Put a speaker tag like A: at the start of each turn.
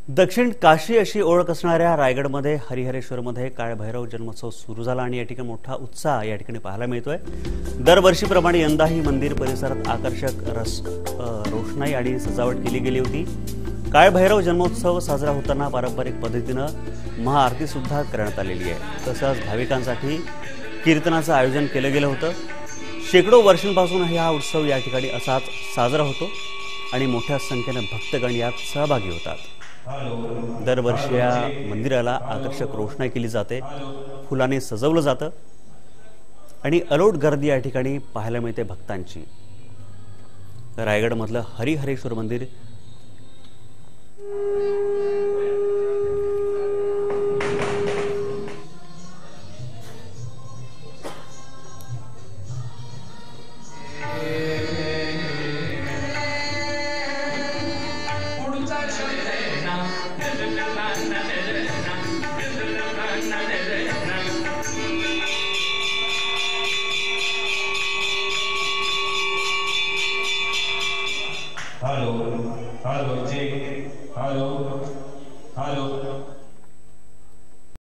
A: दक्षिण काशी अशी ओळख असणाऱ्या रायगडमध्ये हरिहरेश्वरमध्ये काळभैरव जन्मोत्सव सुरू झाला आणि या ठिकाणी मोठा उत्साह या ठिकाणी पाहायला मिळतोय। दरवर्षीप्रमाणे यंदाही मंदिर परिसरात आकर्षक रोषणाई आणि सजावट केली गेली होती। काळभैरव जन्मोत्सव साजरा होताना पारंपरिक पद्धतीने महाआरती सुद्धा करण्यात आलेली आहे। तसंच भाविकांसाठी कीर्तनाचं आयोजन केलं गेलं होतं। शेकडो वर्षांपासून हा उत्सव या ठिकाणी असाच साजरा होतो आणि मोठ्या संख्येने भक्तगण यात सहभागी होतात। दरवर्षी या मंदिराला आकर्षक रोषणाई केली जाते, फुलांनी सजवलं जातं आणि अलोट गर्दी या ठिकाणी पाहायला मिळते भक्तांची। रायगडमधलं हरिहरेश्वर मंदिर
B: Hello, hello, Jake. Hello, hello.